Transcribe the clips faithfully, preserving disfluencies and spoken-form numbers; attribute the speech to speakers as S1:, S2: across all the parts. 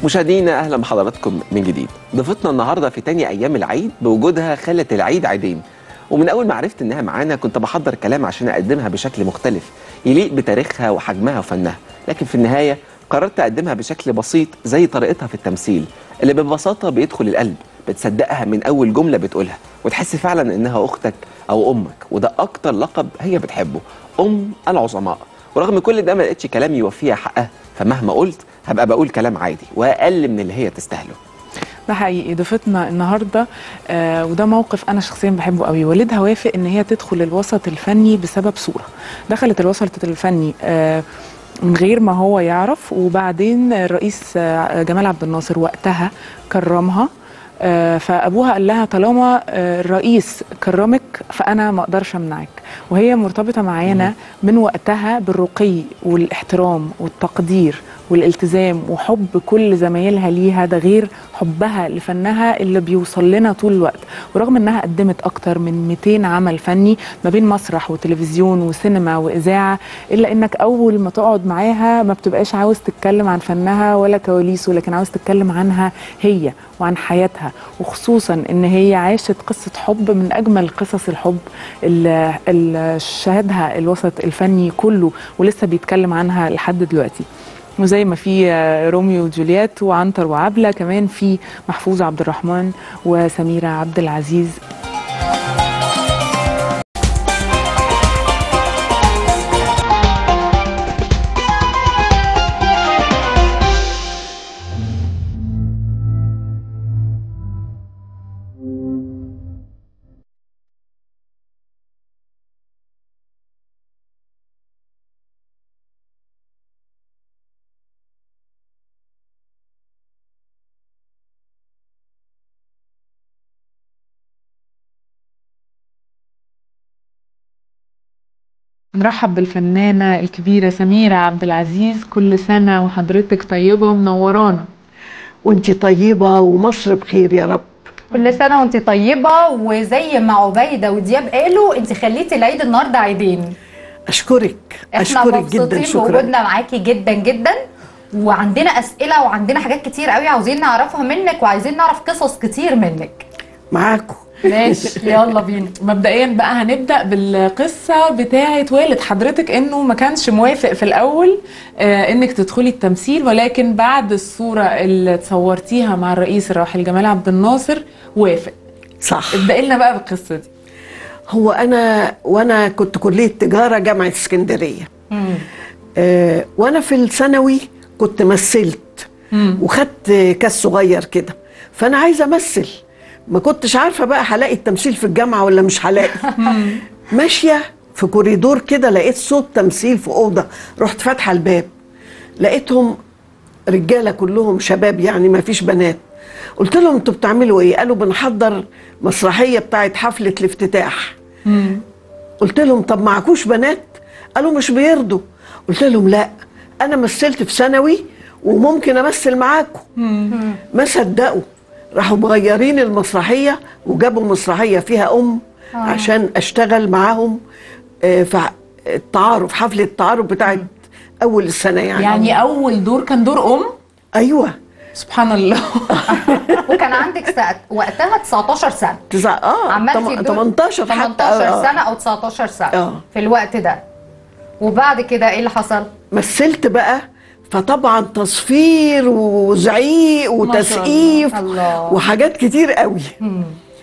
S1: مشاهدينا اهلا بحضراتكم من جديد. ضيفتنا النهارده في تاني ايام العيد بوجودها خلت العيد عيدين، ومن اول ما عرفت انها معانا كنت بحضر كلام عشان اقدمها بشكل مختلف يليق بتاريخها وحجمها وفنها، لكن في النهايه قررت اقدمها بشكل بسيط زي طريقتها في التمثيل اللي ببساطه بيدخل القلب، بتصدقها من اول جمله بتقولها وتحس فعلا انها اختك او امك، وده اكتر لقب هي بتحبه، ام العظماء. ورغم كل ده ما لقيتش كلام يوفيها حقها، فمهما قلت هبقى بقول كلام عادي واقل من اللي هي تستاهله.
S2: ده حقيقي. ضيفتنا النهارده آه وده موقف انا شخصيا بحبه قوي. والدها وافق ان هي تدخل الوسط الفني بسبب صوره. دخلت الوسط الفني آه من غير ما هو يعرف، وبعدين الرئيس آه جمال عبد الناصر وقتها كرمها. آه فابوها قال لها طالما آه الرئيس كرمك فانا ما اقدرش امنعك، وهي مرتبطه معانا من وقتها بالرقي والاحترام والتقدير والالتزام وحب كل زمايلها ليها، ده غير حبها لفنها اللي بيوصل لنا طول الوقت. ورغم انها قدمت اكتر من مئتين عمل فني ما بين مسرح وتلفزيون وسينما واذاعه، الا انك اول ما تقعد معاها ما بتبقاش عاوز تتكلم عن فنها ولا كواليسه، لكن عاوز تتكلم عنها هي وعن حياتها، وخصوصا ان هي عاشت قصه حب من اجمل قصص الحب اللي شهدها الوسط الفني كله ولسه بيتكلم عنها لحد دلوقتي. وزي ما في روميو وجولييت وعنتر وعبلة، كمان في محفوظ عبد الرحمن وسميرة عبد العزيز. نرحب بالفنانة الكبيرة سميرة عبد العزيز. كل سنة وحضرتك طيبة ومنورانا.
S3: وانتي طيبة ومصر بخير يا رب.
S4: كل سنة وانتي طيبة، وزي ما عبيدة ودياب قالوا انتي خليتي العيد النهاردة عيدين.
S3: اشكرك اشكرك جدا،
S4: شكرا بوجودنا معاكي جدا جدا، وعندنا اسئلة وعندنا حاجات كتير قوي عاوزين نعرفها منك، وعايزين نعرف قصص كتير منك.
S3: معاكم
S4: ماشي يلا بينا.
S2: مبدئيا بقى هنبدأ بالقصة بتاعة والد حضرتك، انه ما كانش موافق في الاول آه انك تدخلي التمثيل، ولكن بعد الصورة اللي تصورتيها مع الرئيس الراحل جمال عبد الناصر وافق.
S3: صح.
S2: ابدأ لنا بقى بالقصة دي.
S3: هو انا وانا كنت كلية تجارة جامعة اسكندرية، آه وانا في الثانوي كنت مثلت وخدت كاس صغير كده، فانا عايزة امثل، ما كنتش عارفة بقى هلاقي التمثيل في الجامعة ولا مش هلاقي. ماشية في كوريدور كده لقيت صوت تمثيل في أوضة، رحت فاتحة الباب لقيتهم رجالة كلهم شباب يعني ما فيش بنات. قلت لهم انتوا بتعملوا ايه؟ قالوا بنحضر مسرحية بتاعت حفلة الافتتاح. قلت لهم طب معكوش بنات؟ قالوا مش بيرضوا. قلت لهم لا أنا مثلت في ثانوي وممكن أمثل معاكم. ما صدقوا، راحوا مغيرين المسرحية وجابوا مسرحية فيها أم آه. عشان أشتغل معاهم في التعارف، حفلة التعارف بتاعت أول السنة يعني.
S2: يعني أول دور كان دور أم؟
S3: أيوة
S2: سبحان الله.
S4: وكان عندك سنة وقتها تسعتاشر سنة.
S3: تسع... اه
S4: عملتي
S3: تمنتاشر حتى
S4: تمنتاشر سنة أو تسعتاشر سنة
S3: آه.
S4: في الوقت ده. وبعد كده إيه اللي حصل؟
S3: مثلت بقى، فطبعا تصفير وزعيق وتسقيف وحاجات كتير قوي. مم.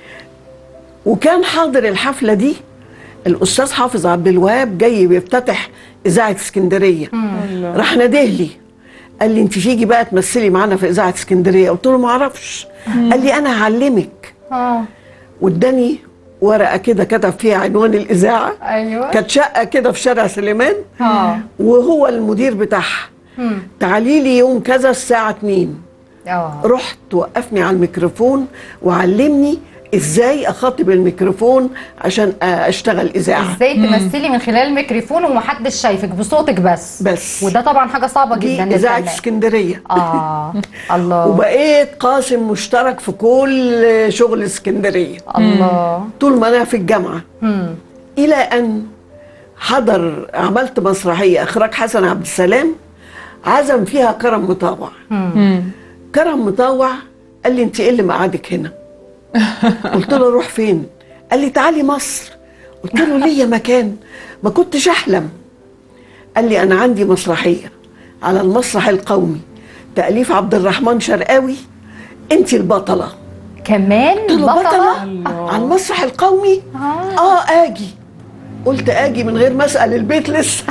S3: وكان حاضر الحفلة دي الأستاذ حافظ عبد الوهاب جاي بيفتتح إذاعة اسكندرية. راح نادهلي قال لي انت تيجي بقى تمثلي معانا في إذاعة اسكندرية. قلت له ما اعرفش. قال لي أنا هعلمك. اه واداني ورقة كده كتب فيها عنوان الإذاعة.
S4: أيوة.
S3: كانت شقة كده في شارع سليمان. اه وهو المدير بتاعها. تعالي لي يوم كذا الساعة اتنين. اه رحت وقفني على الميكروفون وعلمني ازاي اخاطب الميكروفون عشان اشتغل اذاعه،
S4: ازاي تمثلي من خلال الميكروفون ومحدش شايفك بصوتك بس
S3: بس
S4: وده طبعا حاجه صعبه جدا.
S3: دي اذاعه اسكندريه.
S4: اه الله.
S3: وبقيت قاسم مشترك في كل شغل اسكندريه.
S4: الله.
S3: طول ما انا في الجامعه. مم. الى ان حضر عملت مسرحيه اخراج حسن عبد السلام عزم فيها كرم مطاوع. كرم مطاوع قال لي انت ايه اللي مقعدك هنا؟ قلت له اروح فين؟ قال لي تعالي مصر. قلت له ليا مكان؟ ما كنتش احلم. قال لي انا عندي مسرحيه على المسرح القومي تأليف عبد الرحمن شرقاوي، انت البطله.
S4: كمان
S3: قلت له بطله
S2: الله.
S3: على المسرح القومي؟
S4: آه.
S3: اه اجي. قلت اجي من غير ما اسال البيت لسه.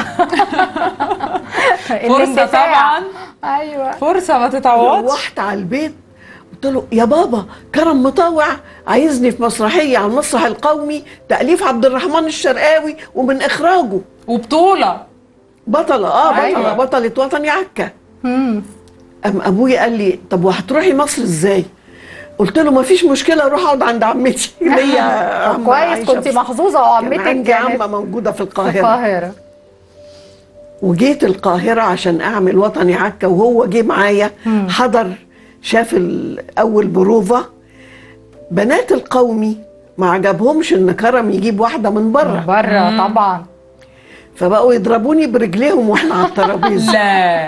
S2: فرصه
S4: الاندفاع.
S2: طبعا،
S4: ايوه.
S2: فرصه ما تتعوضش.
S3: روحت على البيت قلت له يا بابا كرم مطاوع عايزني في مسرحيه على المسرح القومي تأليف عبد الرحمن الشرقاوي ومن اخراجه.
S2: وبطوله.
S3: بطله اه بطله
S2: أيوة.
S3: بطله وطني عكا.
S4: امم
S3: أم أبويا قال لي طب وهتروحي مصر إزاي؟ قلت له ما فيش مشكلة أروح أقعد عند عمتي. ليا عمة
S4: كويس،
S3: عايشة
S4: كنت
S3: في-
S4: محظوظه
S3: كان
S4: وعمتك
S3: عندي
S4: كانت
S3: عمة موجودة في
S4: في
S3: القاهرة.
S4: القاهره.
S3: وجيت القاهرة عشان أعمل وطني عكا، وهو جه معايا حضر شاف ال- أول بروفة. بنات القومي ما عجبهمش إن كرم يجيب واحدة من بره،
S4: بره طبعا.
S3: فبقوا يضربوني برجليهم وإحنا على الترابيزة.
S2: لا.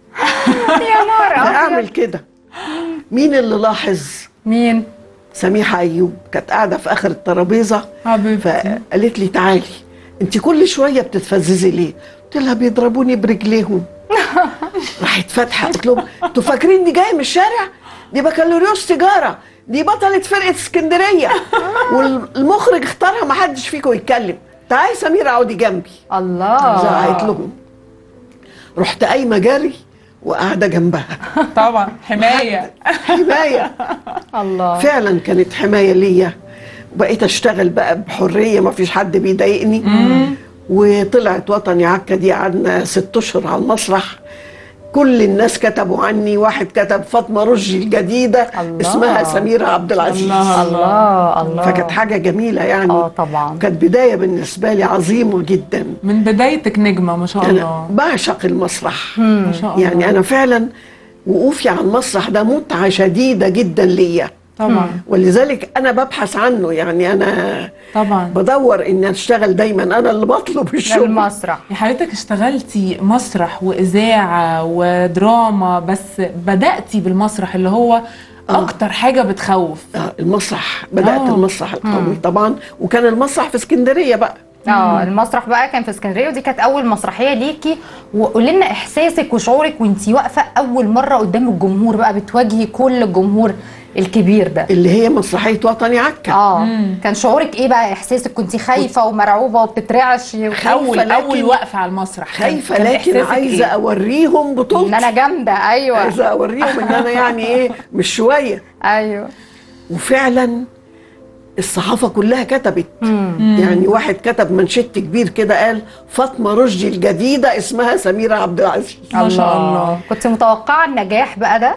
S4: يا نهار
S3: أعمل
S4: ابيض.
S3: كده. مين اللي لاحظ؟
S4: مين؟
S3: سميحة أيوب كانت قاعدة في آخر الترابيزة،
S2: حبيبتي.
S3: فقالت لي تعالي انت كل شويه بتتفززي ليه؟ قلت لها بيضربوني برجليهم. راحت فاتحه قلت لهم انتوا فاكرين دي جايه من الشارع؟ دي بكالوريوس تجاره، دي بطله فرقه اسكندريه، والمخرج اختارها ما حدش فيكم يتكلم. تعالي سميره اقعدي جنبي.
S4: الله.
S3: زعقت لهم. رحت قايمه جري وقاعده جنبها.
S2: طبعا حمايه.
S3: حمايه.
S4: الله.
S3: فعلا كانت حمايه ليا، وبقيت اشتغل بقى بحريه، ما فيش حد بيضايقني. وطلعت وطني عكا دي قعدنا ست اشهر على المسرح. كل الناس كتبوا عني، واحد كتب فاطمه رشدي الجديده
S4: الله.
S3: اسمها سميره عبد العزيز.
S2: الله.
S4: الله الله.
S3: فكانت حاجه جميله يعني.
S4: اه طبعا.
S3: كانت بدايه بالنسبه لي عظيمه جدا.
S2: من بدايتك نجمه ما شاء
S3: انا
S2: الله.
S3: بعشق المسرح.
S2: ما شاء الله.
S3: يعني انا فعلا وقوفي على المسرح ده متعه شديده جدا ليا،
S2: طبعا
S3: ولذلك انا ببحث عنه. يعني انا
S2: طبعا.
S3: بدور اني اشتغل دايما، انا اللي بطلب الشغل.
S4: المسرح.
S2: يا حضرتك اشتغلتي مسرح واذاعه ودراما، بس بداتي بالمسرح اللي هو اكتر حاجه بتخوف.
S3: آه المسرح بدات
S2: آه.
S3: المسرح القومي طبعا، وكان المسرح في اسكندريه بقى.
S4: اه المسرح بقى كان في اسكندريه، ودي كانت اول مسرحيه ليكي. وقولي لنا احساسك وشعورك وانتي واقفه اول مره قدام الجمهور بقى، بتواجهي كل الجمهور الكبير ده.
S3: اللي هي مسرحيه وطني عكا.
S4: اه كان شعورك ايه بقى؟ احساسك كنتي خايفه ومرعوبه وبتترعشي؟
S3: خايفة
S2: اول
S3: لكن-
S2: اول وقفه على المسرح كان-
S3: خايفه
S2: كان
S3: لكن
S2: إحساسك
S3: عايزه
S2: إيه؟
S3: اوريهم
S4: ان
S3: بطولتي.
S4: انا جامده. ايوه
S3: عايزه اوريهم ان انا يعني ايه مش شويه.
S4: ايوه.
S3: وفعلا الصحافه كلها كتبت. يعني واحد كتب منشط كبير كده قال فاطمه رشدي الجديده اسمها سميره عبد العزيز.
S2: ما شاء الله.
S4: كنت متوقعه النجاح بقى ده؟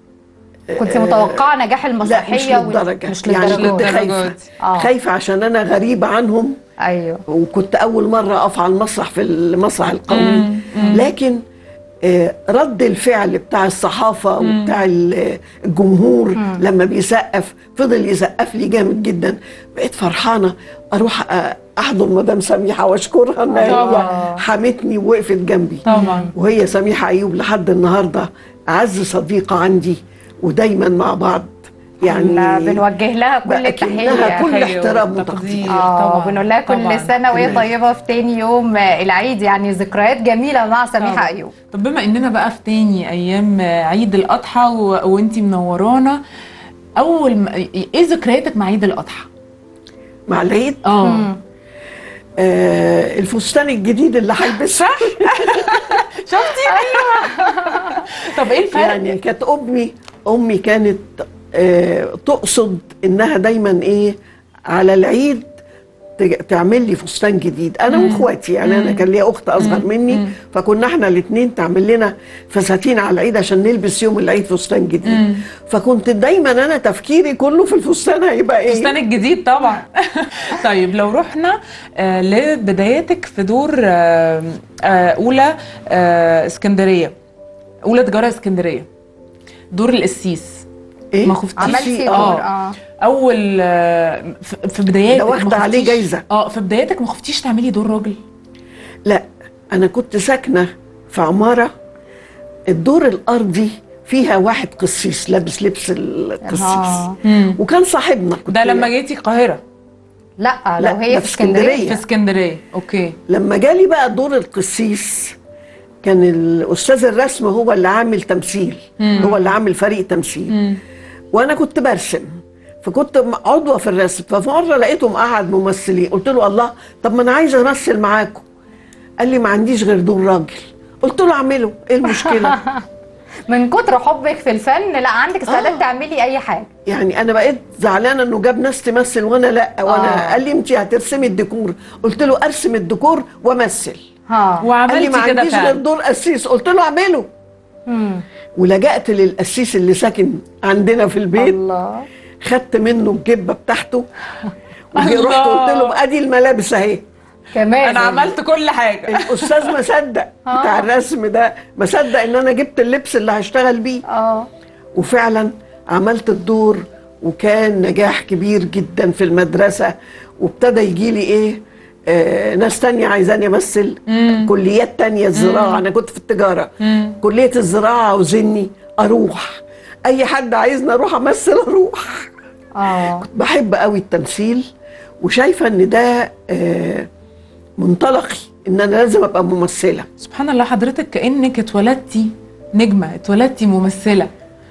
S4: كنت متوقعه نجاح
S3: لا
S4: المسرحيه؟
S3: مش
S4: وال-
S3: للدرجه،
S4: مش
S3: يعني
S4: للدرجه
S3: كنت
S4: دي.
S3: خايفه.
S4: آه.
S3: خايفه عشان انا غريبه عنهم،
S4: ايوه.
S3: وكنت اول مره اقف على المسرح في المسرح القومي. لكن آه، رد الفعل بتاع الصحافه وبتاع ال- الجمهور لما بيسقف، فضل يسقف لي جامد جدا. بقيت فرحانه اروح آه، احضن مدام سميحه واشكرها ان هي
S2: طبعا.
S3: حمتني ووقفت جنبي.
S2: طبعا.
S3: وهي سميحه ايوب لحد النهارده اعز صديقه عندي، ودايما مع بعض.
S4: يعني
S3: يعني
S4: بنوجه لها كل
S3: بأكن
S4: التحيه.
S3: لها كل
S2: تحية
S3: احترام
S2: وتقدير.
S3: وتقدير.
S4: اه
S2: طبعاً،
S4: بنقول لها كل
S2: طبعاً.
S4: سنه وهي
S3: كلنا.
S4: طيبه في تاني يوم العيد، يعني ذكريات جميله مع سميحه
S2: طبعاً.
S4: ايوب.
S2: طب بما اننا بقى في تاني ايام عيد الاضحى و... وانتي منورانا، اول ما... ايه ذكرياتك مع عيد الاضحى؟
S3: مع العيد
S2: اه
S3: آه الفستان الجديد اللي هلبسه.
S2: شفتي؟ ايوه. طب ايه الفرق؟
S3: يعني كانت امي امي كانت آه تقصد انها دايما ايه على العيد ت- تعمل لي فستان جديد انا واخواتي. يعني انا كان ليا اخت اصغر مني، فكنا احنا الاثنين تعمل لنا فساتين على العيد عشان نلبس يوم العيد فستان جديد. فكنت دايما انا تفكيري كله في الفستان هيبقى ايه.
S2: الفستان الجديد طبعا. طيب لو رحنا آه لبداياتك في دور آه آه اولى آه اسكندريه، اولى تجاره اسكندريه، دور القسيس،
S3: إيه؟
S2: ما خفتيش؟
S4: عملتي دور
S2: اه
S4: اه
S2: اول آه، في في بداياتك
S3: ده
S2: ما
S3: واخدة عليه
S2: خفتيش-
S3: جايزة.
S2: اه في بداياتك ما خفتيش تعملي دور راجل؟
S3: لا انا كنت ساكنه في عماره الدور الارضي فيها واحد قسيس لابس لبس القسيس
S4: آه.
S3: وكان صاحبنا. كنت
S2: ده لما جيتي القاهره؟
S4: لا
S3: لا،
S4: لو هي
S3: ده
S4: في
S3: في اسكندرية.
S4: اسكندريه.
S2: في اسكندريه. اوكي.
S3: لما جالي بقى دور القسيس كان الاستاذ الرسم هو اللي عامل تمثيل، هو اللي عامل فريق تمثيل، وانا كنت برسم، فكنت عضوه في الرسم. ففي مره لقيته مقعد ممثلين، قلت له الله، طب ما انا عايزه امثل معاكم. قال لي ما عنديش غير دور راجل. قلت له اعمله، ايه المشكله؟
S4: من كتر حبك في الفن لا عندك استعداد
S3: آه.
S4: تعملي اي حاجه.
S3: يعني انا بقيت زعلانه انه جاب ناس تمثل وانا لا، وانا
S4: آه.
S3: قال لي انت هترسمي الديكور. قلت له ارسم الديكور وامثل.
S4: ها.
S3: قال لي
S2: وعملتي
S3: ما
S2: كده
S3: عنديش غير
S2: فعلا؟
S3: دور قسيس. قلت له اعمله.
S4: مم.
S3: ولجأت للقسيس اللي ساكن عندنا في البيت،
S4: الله.
S3: خدت منه الجبه بتاعته ورحت
S2: الله.
S3: قلت له ادي الملابس اهي.
S4: كمان
S2: انا عملت كل حاجه.
S3: الاستاذ ما صدق بتاع الرسم ده، ما صدق ان انا جبت اللبس اللي هشتغل بيه.
S4: اه
S3: وفعلا عملت الدور وكان نجاح كبير جدا في المدرسه. وابتدى يجي لي ايه، آه ناس تانية عايزاني امثل. كليات تانية، الزراعه، انا كنت في التجاره.
S2: مم.
S3: كليه الزراعه عاوزيني اروح، اي حد عايزني اروح امثل اروح.
S4: اه
S3: بحب قوي التمثيل، وشايفه ان ده آه منطلقي، ان انا لازم ابقى ممثله.
S2: سبحان الله، حضرتك كانك اتولدتي نجمه، اتولدتي ممثله.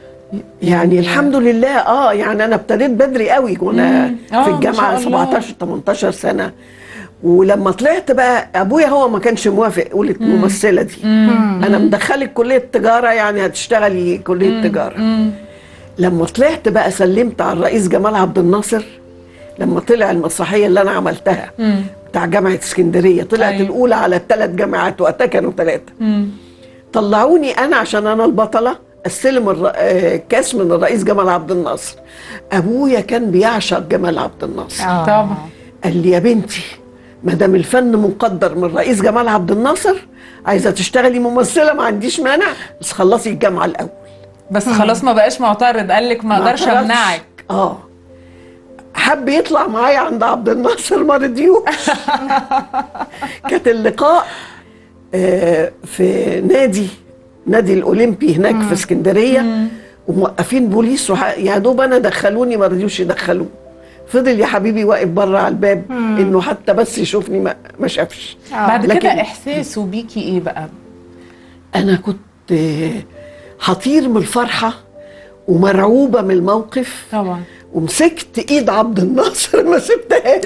S3: يعني الحمد لله. اه يعني انا ابتديت بدري قوي وانا
S2: مم. آه،
S3: في
S2: ما
S3: الجامعه
S2: شاء الله.
S3: سبعتاشر تمنتاشر سنه. ولما طلعت بقى ابويا هو ما كانش موافق، قولت ممثله دي. انا مدخلك كليه تجاره، يعني هتشتغلي كليه تجاره.
S2: مم.
S3: لما طلعت بقى سلمت على الرئيس جمال عبد الناصر، لما طلع المسرحيه اللي انا عملتها
S2: مم.
S3: بتاع جامعه اسكندريه، طلعت
S2: أيوة.
S3: الاولى على الثلاث جامعات، وقتها كانوا ثلاثه.
S2: مم.
S3: طلعوني انا عشان انا البطله استلم الر- آه، كاس من الرئيس جمال عبد الناصر. ابويا كان بيعشق جمال عبد الناصر.
S4: آه.
S2: طبعا.
S3: قال لي يا بنتي، ما دام الفن مقدر من الرئيس جمال عبد الناصر، عايزه تشتغلي ممثله ما عنديش مانع، بس خلصي الجامعه الاول.
S2: بس خلاص ما بقاش معترض، قال لك ما اقدرش
S3: اعترضش.
S2: امنعك.
S3: اه حب يطلع معايا عند عبد الناصر، ما رضيوش. كانت اللقاء آه، في نادي نادي الاولمبي هناك في اسكندريه، وموقفين بوليس وح... يا دوب انا دخلوني، ما رضيوش يدخلوني. فضل يا حبيبي واقف بره على الباب، انه حتى بس يشوفني ما, ما شافش.
S4: آه.
S2: بعد
S3: لكن-
S2: كده احساسه بيكي ايه بقى؟
S3: انا كنت آه، هطير من الفرحه ومرعوبه من الموقف،
S2: طبعا.
S3: ومسكت ايد عبد الناصر ما سبتهاش.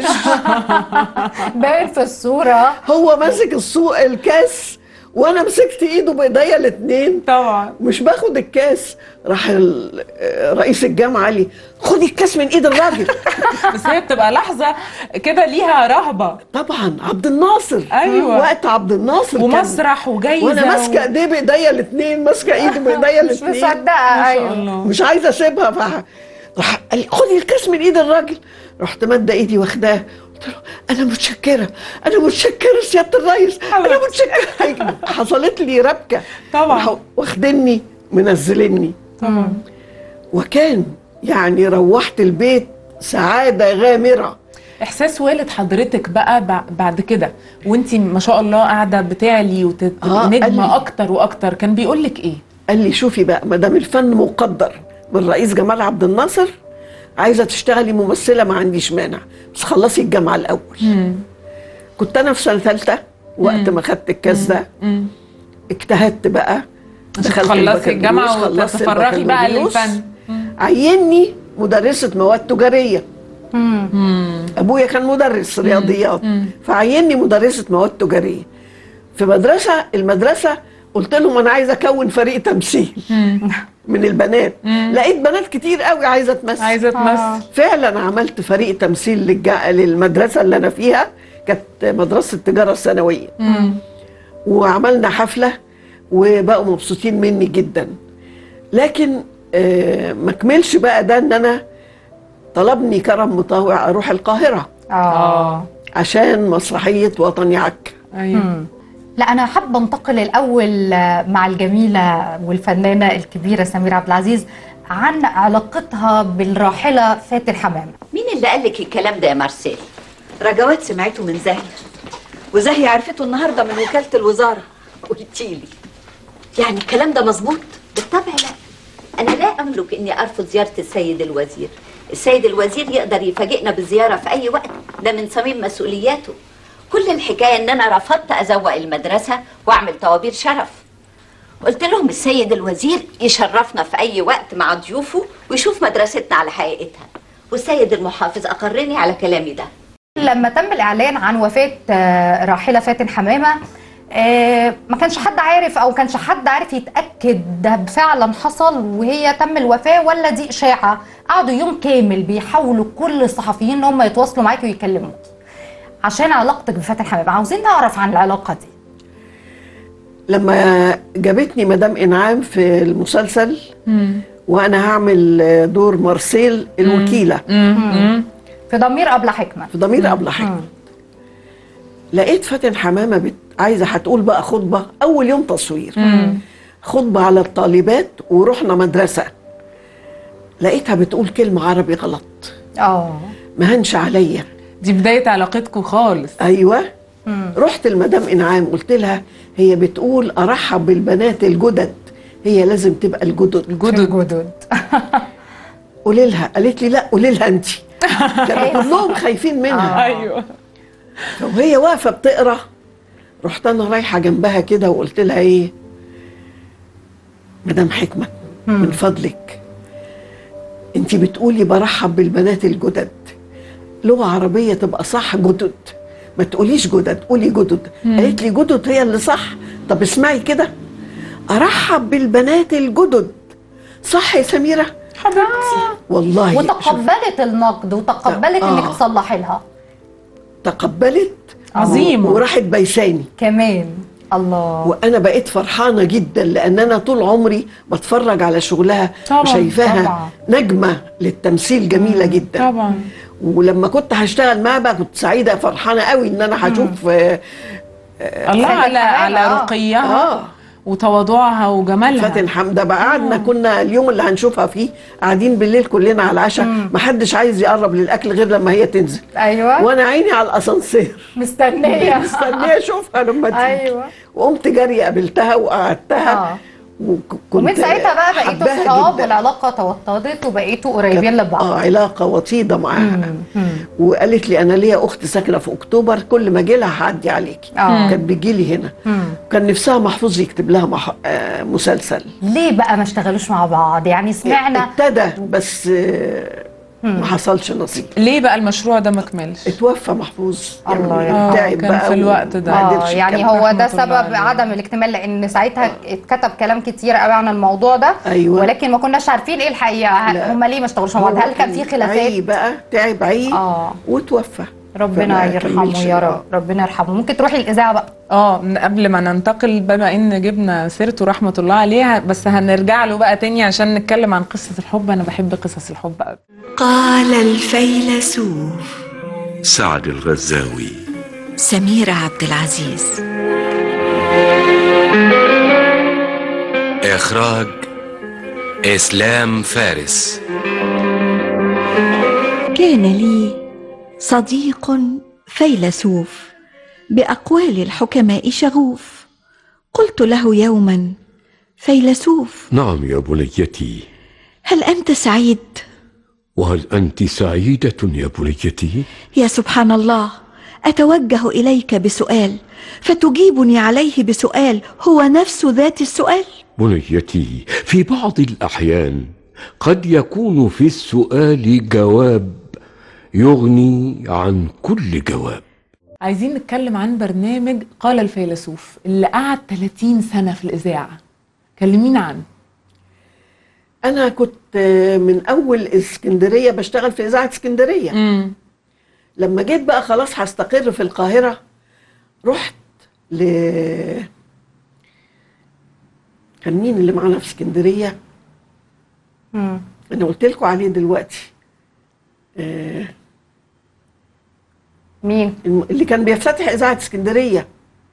S4: باين في الصوره.
S3: هو ماسك السوق الكاس وانا مسكت ايده بايديا الاثنين،
S2: طبعا.
S3: مش باخد الكاس. راح ال- رئيس الجامعه قال لي خدي الكاس من ايد الراجل.
S2: بس هي بتبقى لحظه كده ليها رهبه.
S3: طبعا عبد الناصر.
S2: أيوة.
S3: وقت عبد الناصر كان-
S2: ومسرح وجايزه
S3: وانا ماسكه ايديه بايديا الاثنين، ماسكه ايده بايديا
S4: مش
S3: الاثنين،
S4: مصدقه.
S2: ما شاء
S4: ايوه
S2: الله.
S3: مش عايزه اسيبها. ف راح قال لي خدي الكاس من ايد الراجل. رحت ماده ايدي واخداه، قلت له انا متشكره، انا متشكره سياده الرئيس، انا متشكره. حصلت لي ربكه.
S2: طبعا.
S3: راحوا واخدني منزلني،
S2: طبعا.
S3: وكان يعني روحت البيت سعاده غامره.
S2: احساس والد حضرتك بقى بع- بعد كده وانتي ما شاء الله قاعده بتعلي وتبقي
S3: آه، قال
S2: نجمه
S3: لي-
S2: اكتر واكتر، كان بيقول لك ايه؟
S3: قال لي شوفي بقى، ما دام الفن مقدر من رئيس جمال عبد الناصر، عايزه تشتغلي ممثله ما عنديش مانع، بس خلصي الجامعه الاول.
S2: مم.
S3: كنت انا في سنه ثالثه وقت ما خدت الكاس ده،
S2: مم.
S3: اجتهدت بقى،
S2: عشان
S3: دخلت
S2: تخلصي
S3: البكالوريوس،
S2: الجامعه
S3: خلصت
S2: وتتفرغي بقى
S3: البكالوريوس.
S2: للفن.
S3: عيني مدرسه مواد تجاريه.
S2: مم.
S3: ابويا كان مدرس رياضيات، فعيني مدرسه مواد تجاريه في مدرسه. المدرسه قلت لهم انا عايزه اكون فريق تمثيل من البنات. لقيت بنات كتير قوي عايزه تمثل.
S2: عايزه تمثل.
S3: فعلا عملت فريق تمثيل للج- للمدرسه اللي انا فيها، كانت مدرسه التجاره الثانويه.
S2: مم.
S3: وعملنا حفله وبقوا مبسوطين مني جدا. لكن آه ما كملش بقى ده، ان انا طلبني كرم مطاوع اروح القاهره
S4: اه
S3: عشان مسرحيه وطني عك.
S2: ايوه.
S4: لا انا حابه انتقل الاول مع الجميله والفنانه الكبيره سميرة عبد العزيز عن علاقتها بالراحله فاتن حمامه.
S5: مين اللي قال لك الكلام ده يا مارسيل؟ رجوات سمعته من زاهية، وزاهية عرفته النهارده من وكالة الوزارة. قلتيلي يعني الكلام ده مظبوط؟ بالطبع لا. أنا لا أملك إني أرفض زيارة السيد الوزير. السيد الوزير يقدر يفاجئنا بالزيارة في أي وقت، ده من صميم مسؤولياته. كل الحكاية إن أنا رفضت أزوق المدرسة وأعمل طوابير شرف. قلت لهم السيد الوزير يشرفنا في أي وقت مع ضيوفه ويشوف مدرستنا على حقيقتها، والسيد المحافظ أقرني على كلامي ده.
S4: لما تم الإعلان عن وفاة راحلة فاتن حمامة، ما كانش حد عارف او كانش حد عارف يتاكد ده فعلا حصل وهي تم الوفاه ولا دي اشاعه. قعدوا يوم كامل بيحاولوا كل الصحفيين ان هم يتواصلوا معاكي ويكلموك عشان علاقتك بفاتن حمامه. عاوزين نعرف عن العلاقه دي.
S3: لما جابتني مدام انعام في المسلسل مم. وانا هعمل دور مارسيل الوكيله
S4: مم. في ضمير أبلة حكمة
S3: في ضمير أبلة حكمة لقيت فاتن حمامه بت... عايزه هتقول بقى خطبه اول يوم تصوير. مم. خطبه على الطالبات ورحنا مدرسه، لقيتها بتقول كلمه عربي غلط. اه ما هنش عليا.
S2: دي بدايه علاقتكم خالص.
S3: ايوه. مم. رحت لمدام انعام قلت لها هي بتقول ارحب بالبنات الجدد، هي لازم تبقى الجدد
S2: الجدد الجدد
S3: قولي لها. قالت لي لا قولي لها انت. كانوا كلهم خايفين منها.
S2: ايوه.
S3: وهي واقفه بتقرا رحت انا رايحه جنبها كده وقلت لها ايه، مدام حكمه مم. من فضلك انت بتقولي برحب بالبنات الجدد، لغه عربيه تبقى صح جدد، ما تقوليش جدد قولي جدد. مم. قالت لي جدد هي اللي صح. طب اسمعي كده، ارحب بالبنات الجدد صح يا سميره
S4: حبيبتي
S3: والله.
S4: وتقبلت النقد وتقبلت آه. انك تصلحي لها.
S3: تقبلت
S2: عظيم
S3: وراحت بيساني
S4: كمان. الله.
S3: وانا بقيت فرحانه جدا لان انا طول عمري بتفرج على شغلها وشايفاها نجمه للتمثيل جميله جدا
S2: طبعا.
S3: ولما كنت هشتغل معاها بقى كنت سعيده فرحانه قوي ان انا هشوف آه
S2: آه الله على على رقيها آه. وتواضعها وجمالها.
S3: فاتن حمامه بقى قعدنا كنا اليوم اللي هنشوفها فيه قاعدين بالليل كلنا على العشاء، محدش عايز يقرب للاكل غير لما هي تنزل.
S4: ايوه.
S3: وانا عيني على الاسانسير
S4: مستنيه
S3: مستنيه اشوفها لما تيجي. ايوه. وقمت جاريه قابلتها وقعدتها. آه.
S4: ومن ساعتها بقى بقيتوا صحاب والعلاقه توطدت وبقيتوا قريبين لبعض.
S3: اه علاقه وطيده معاها. وقالت لي انا ليا اخت ساكنه في اكتوبر كل ما اجي لها هعدي عليكي. آه. كانت بتجي لي هنا. مم. كان نفسها محفوظ يكتب لها مح... آه مسلسل.
S4: ليه بقى ما اشتغلوش مع بعض؟ يعني سمعنا
S3: ابتدى بس آه ما حصلش نصيب.
S2: ليه بقى المشروع ده ما كملش؟
S3: اتوفى محفوظ.
S2: الله يعني تعب بقى
S3: في
S2: الوقت ده.
S4: اه يعني هو ده سبب عدم الاكتمال، لان ساعتها اتكتب كلام كتير قوي عن الموضوع ده.
S3: أيوة.
S4: ولكن ما كناش عارفين ايه الحقيقه هم ليه ما اشتغلوش مع بعض. هل كان في خلافات؟
S3: عي بقى تعب عي آه. وتوفى.
S4: ربنا يرحمه يا رب. ربنا يرحمه. ممكن تروحي الاذاعه بقى.
S2: اه قبل ما ننتقل بما ان جبنا سيرته رحمه الله عليها، بس هنرجع له بقى تاني عشان نتكلم عن قصه الحب. انا بحب قصص الحب قوي.
S6: قال الفيلسوف
S7: سعد الغزاوي.
S6: سميرة عبد العزيز.
S7: إخراج إسلام فارس.
S6: كان لي صديق فيلسوف بأقوال الحكماء شغوف. قلت له يوما: فيلسوف.
S8: نعم يا بنيتي.
S6: هل أنت سعيد؟
S8: وهل أنت سعيدة يا بنيتي؟
S6: يا سبحان الله، أتوجه إليك بسؤال فتجيبني عليه بسؤال هو نفس ذات السؤال.
S8: بنيتي، في بعض الأحيان قد يكون في السؤال جواب يغني عن كل جواب.
S2: عايزين نتكلم عن برنامج قال الفيلسوف اللي قعد ثلاثين سنة في الإذاعة. كلمينا عنه.
S3: أنا كنت من أول اسكندرية بشتغل في إذاعة اسكندرية. مم. لما جيت بقى خلاص هستقر في القاهرة رحت ل كان مين اللي معانا في اسكندرية؟ مم. أنا قلت لكم عليه دلوقتي. آه
S4: مين؟
S3: اللي كان بيفتتح إذاعة اسكندرية.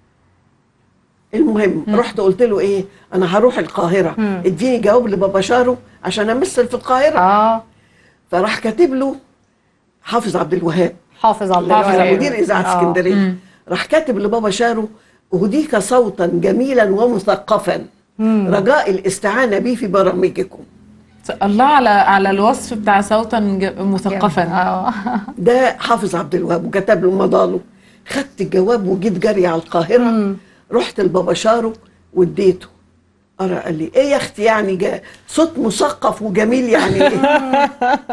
S3: المهم مم. رحت قلت له ايه، انا هروح القاهره، مم. اديني جواب لبابا شارو عشان امثل في القاهره. اه فراح كاتب له حافظ عبد الوهاب.
S4: حافظ عبد الوهاب
S3: مدير اذاعه اسكندريه. راح كاتب لبابا شارو: اهديك صوتا جميلا ومثقفا رجاء الاستعانه بي في برامجكم.
S2: الله على على الوصف بتاع صوتا ج- مثقفا.
S4: اه
S3: ده حافظ عبد الوهاب وكتب له مضاله. خدت الجواب وجيت جري على القاهره، رحت لبابا شارو واديته. قرا قال لي ايه يا اختي يعني جا صوت مثقف وجميل يعني ايه؟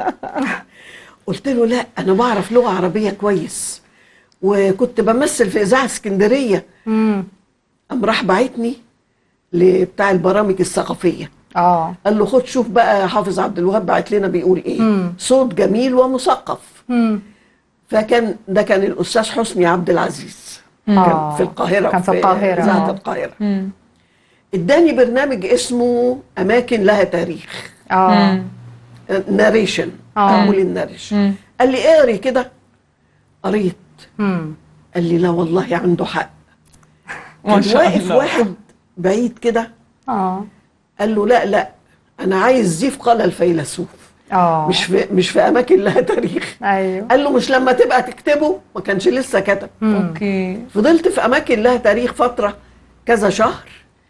S3: قلت له لا انا بعرف لغه عربيه كويس وكنت بمثل في اذاعه اسكندريه. قام راح باعتني لبتاع البرامج الثقافيه.
S4: اه
S3: قال له خد شوف بقى حافظ عبد الوهاب بعت لنا بيقول ايه. مم. صوت جميل ومثقف.
S4: مم.
S3: فكان ده كان الاستاذ حسني عبد العزيز. كان
S4: آه.
S3: في القاهره
S4: كان في القاهرة،
S3: اذاعه
S4: آه.
S3: القاهره.
S2: مم.
S3: اداني برنامج اسمه اماكن لها تاريخ،
S4: اه
S3: ناريشن،
S4: آه.
S3: اقول الناريشن.
S2: مم.
S3: قال لي اقري كده. قريت.
S4: مم.
S3: قال لي لا والله عنده حق.
S2: ما
S3: كان
S2: شاء
S3: واقف
S2: الله.
S3: واحد بعيد كده
S4: اه
S3: قال له لا لا انا عايز زيف قال الفيلسوف،
S4: اه
S3: مش في مش في اماكن لها تاريخ.
S4: ايوه
S3: قال له مش لما تبقى تكتبه، ما كانش لسه كتب.
S2: اوكي.
S3: فضلت في اماكن لها تاريخ فتره كذا شهر،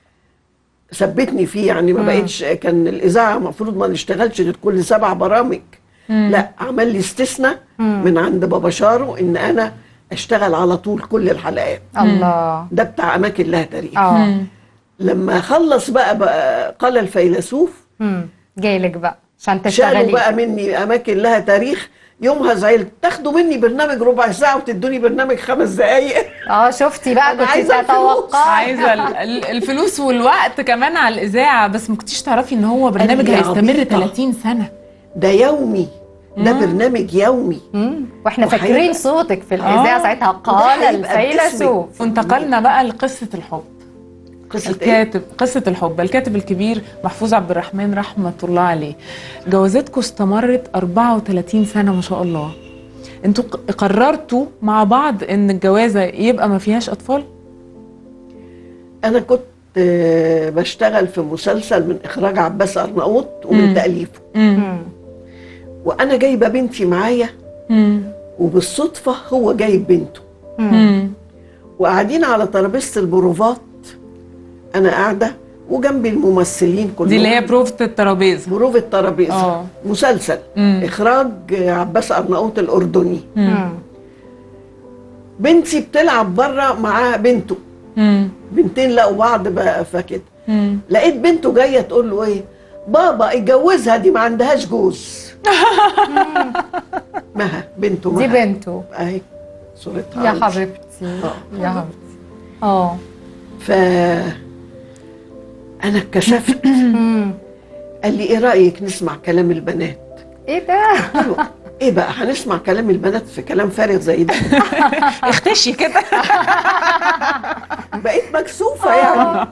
S3: ثبتني فيه يعني. ما بقتش، كان الاذاعه المفروض ما نشتغلش غير كل سبع برامج. لا عمل لي استثناء من عند بابا شارو ان انا اشتغل على طول كل الحلقات.
S4: الله.
S3: ده بتاع اماكن لها تاريخ.
S4: اه
S3: لما خلص بقى, بقى قال الفيلسوف،
S4: امم جايلك بقى عشان
S3: شالوا
S4: تشتغلي
S3: بقى مني اماكن لها تاريخ. يومها زعلت، تاخدوا مني برنامج ربع ساعه وتدوني برنامج خمس دقايق.
S4: اه شفتي بقى
S3: أنا
S4: كنت
S3: عايزة
S4: تتوقعي.
S2: عايزه ال- ال- الفلوس والوقت كمان على الاذاعه، بس ما كنتيش تعرفي ان هو برنامج
S3: يا
S2: هيستمر
S3: عبيطة.
S2: ثلاثين سنه.
S3: ده يومي، ده برنامج يومي.
S4: مم. واحنا
S3: وهيبقى-
S4: فاكرين صوتك في الاذاعه
S2: آه.
S4: ساعتها قال
S3: وده هيبقى
S4: الفيلسوف.
S2: وانتقلنا بقى لقصه الحب.
S3: قصه ايه؟
S2: الكاتب قصة الحب، الكاتب الكبير محفوظ عبد الرحمن رحمة الله عليه. جوازتكم استمرت أربعة وثلاثين سنة ما شاء الله. انتوا ق- قررتوا مع بعض ان الجوازة يبقى ما فيهاش اطفال؟
S3: انا كنت آه، بشتغل في مسلسل من اخراج عباس ارناؤوط ومن
S2: مم.
S3: تاليفه،
S4: مم.
S3: وانا جايبه بنتي معايا،
S2: امم
S3: وبالصدفه هو جايب بنته،
S2: امم
S3: وقاعدين على ترابيزه البروفات. انا قاعده وجنبي الممثلين كلهم.
S2: دي اللي هي بروفة الترابيزة.
S3: بروف الترابيزه.
S2: آه.
S3: مسلسل
S2: مم.
S3: اخراج عباس ارناؤوط الاردني.
S4: مم.
S3: بنتي بتلعب بره مع بنته،
S2: امم
S3: بنتين لقوا بعض بقى فكده.
S2: امم
S3: لقيت بنته جايه تقول له ايه، بابا اتجوزها دي ما عندهاش جوز. مها بنته
S4: دي
S3: مها.
S4: بنته
S3: اهي صورتها
S4: يا
S3: عندي.
S4: حبيبتي
S3: آه.
S4: يا حبيبتي. اه
S3: ف انا اتكسفت.
S4: مم.
S3: قال لي ايه رايك نسمع كلام البنات؟
S4: ايه ده؟
S3: قلت له ايه بقى هنسمع كلام البنات في كلام فارغ زي ده؟
S2: اختشي كده.
S3: بقيت مكسوفه يعني.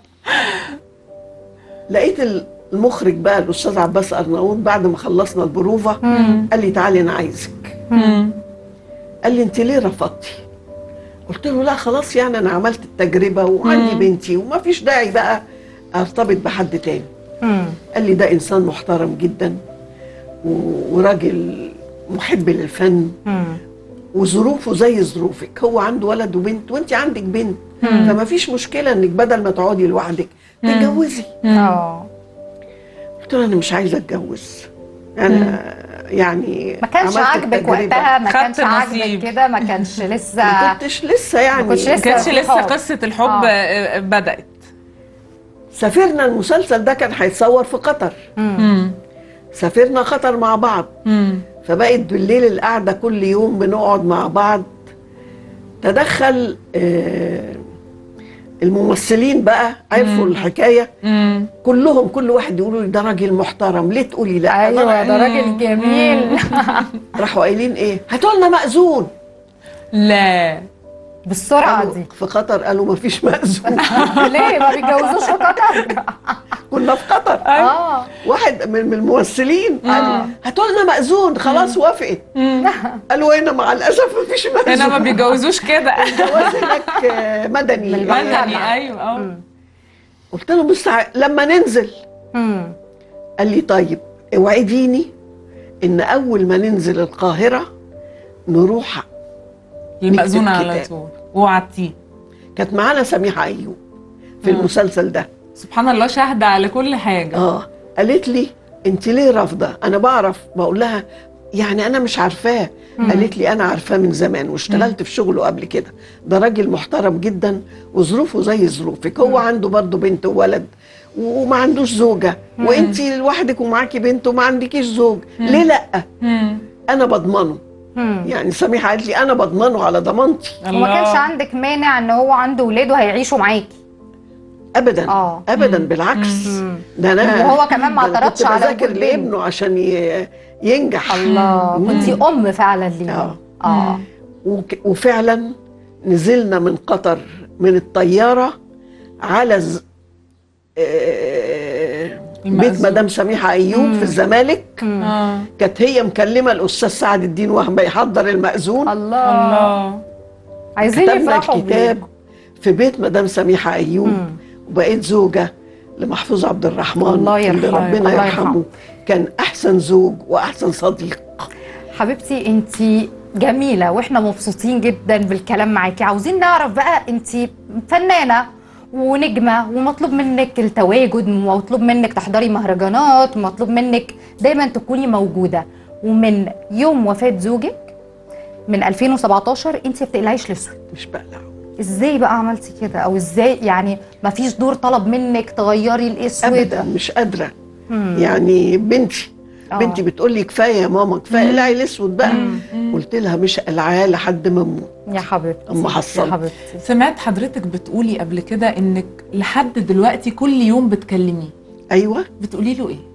S3: لقيت المخرج بقى الاستاذ عباس ارناؤوط بعد ما خلصنا البروفه قال لي تعالي انا عايزك.
S2: امم
S3: قال لي انت ليه رفضتي؟ قلت له لا خلاص يعني انا عملت التجربه وعندي بنتي وما فيش داعي بقى ارتبط بحد تاني.
S4: مم.
S3: قال لي ده انسان محترم جدا و- وراجل محب للفن
S4: مم.
S3: وظروفه زي ظروفك، هو عنده ولد وبنت وانت عندك بنت، فما فيش مشكله انك بدل ما تقعدي لوحدك تتجوزي.
S4: اه
S3: قلت له انا مش عايزه اتجوز، انا يعني
S4: ما كانش
S3: عملت
S4: عاجبك
S3: التجربة.
S4: وقتها، ما
S2: خدت
S4: كانش عاجبك
S2: نصيب.
S4: كده، ما كانش لسه
S3: ما كنتش لسه يعني
S4: ما كنتش
S2: ما
S4: لسه
S2: كانتش
S4: في
S2: لسه
S4: حب.
S2: قصة الحب
S4: آه.
S2: آه، بدأت.
S3: سافرنا، المسلسل ده كان هيتصور في قطر،
S2: امم
S3: سافرنا قطر مع بعض،
S2: امم
S3: فبقت بالليل القعده كل يوم بنقعد مع بعض. تدخل آه، الممثلين بقى عرفوا الحكايه
S2: امم
S3: كلهم، كل واحد يقولوا لي ده راجل محترم، ليه تقولي لا؟
S4: ايوه ده راجل جميل.
S3: راحوا قايلين ايه، هاتوا لنا مأذون.
S2: لا
S4: بالسرعه
S3: قالوا
S4: دي
S3: في قطر، قالوا ما فيش مأذون.
S4: ليه ما بيتجوزوش في قطر؟
S3: كنا في قطر،
S4: اه
S3: واحد من من الممثلين قال هاتوا لنا مأذون، خلاص وافقت. قالوا هنا مع الاسف ما فيش مأذون،
S2: هنا ما بيجوزوش كده.
S3: جواز هناك آه، مدني.
S2: مدني ايوه اه.
S3: قلت له بس ع- لما ننزل.
S4: مم.
S3: قال لي طيب اوعديني ان اول ما ننزل القاهره نروح.
S2: المأذونة
S3: نكتب
S2: على
S3: كتاب.
S2: طول وعدتيه.
S3: كانت معانا سميحه ايوب في المسلسل ده.
S2: سبحان الله شاهدة على كل حاجة.
S3: اه قالت لي انت ليه رافضه؟ انا بعرف. بقول لها يعني انا مش عارفاه. قالت لي انا عارفاه من زمان واشتغلت في شغله قبل كده. ده راجل محترم جدا وظروفه زي ظروفك. هو عنده برضه بنت وولد وما عندوش زوجه، وانت لوحدك ومعاكي بنت وما عندكيش زوج. ليه لا؟ انا بضمنه. يعني سميحه قالت لي انا بضمنه على ضمانتي.
S4: وما كانش عندك مانع ان هو عنده ولاده هيعيشوا معاكي؟
S3: ابدا
S4: آه.
S3: ابدا بالعكس. ده انا
S4: وهو كمان ما اعترضش على
S3: بذاكر
S4: وجود
S3: لابنه عشان ي- ينجح.
S4: الله، كنتي ام فعلا ليه.
S3: اه
S4: اه
S3: وك- وفعلا نزلنا من قطر من الطياره على ز... آه، بيت مدام سميحه ايوب في الزمالك.
S2: اه
S3: كانت هي مكلمه الاستاذ سعد الدين وهبه يحضر المأذون.
S4: الله
S2: الله.
S4: عايزين
S3: كتبنا
S4: يفرحوا
S3: الكتاب
S4: بيه.
S3: في بيت مدام سميحه ايوب. وبقيت زوجه لمحفوظ عبد الرحمن
S4: الله
S3: اللي
S4: يرحمه.
S3: ربنا
S4: الله
S3: يرحمه.
S4: يرحمه.
S3: كان احسن زوج واحسن صديق.
S4: حبيبتي انت جميله واحنا مبسوطين جدا بالكلام معاكي. عاوزين نعرف بقى، انت فنانه ونجمه ومطلوب منك التواجد، ومطلوب منك تحضري مهرجانات، ومطلوب منك دايما تكوني موجوده، ومن يوم وفاه زوجك من ألفين وسبعتاشر انت ما بتقلعيش الاسود.
S3: مش بقلع.
S4: ازاي بقى عملتي كده؟ او ازاي يعني ما فيش دور طلب منك تغيري الاسود؟
S3: ابدا مش قادره. يعني بنتي
S4: آه.
S3: بنتي بتقول لي كفايه يا ماما كفايه اقلعي الاسود بقى. قلت لها مش قلعاه لحد ما اموت.
S4: يا حبيبتي
S3: اما
S4: يا
S3: حصلت.
S4: حبيبتي.
S2: سمعت حضرتك بتقولي قبل كده انك لحد دلوقتي كل يوم بتكلميه.
S3: ايوه.
S2: بتقولي له ايه؟